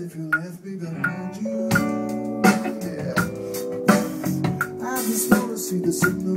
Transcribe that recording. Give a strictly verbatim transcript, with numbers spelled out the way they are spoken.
if you left me behind you. Yeah, I just wanna see the signal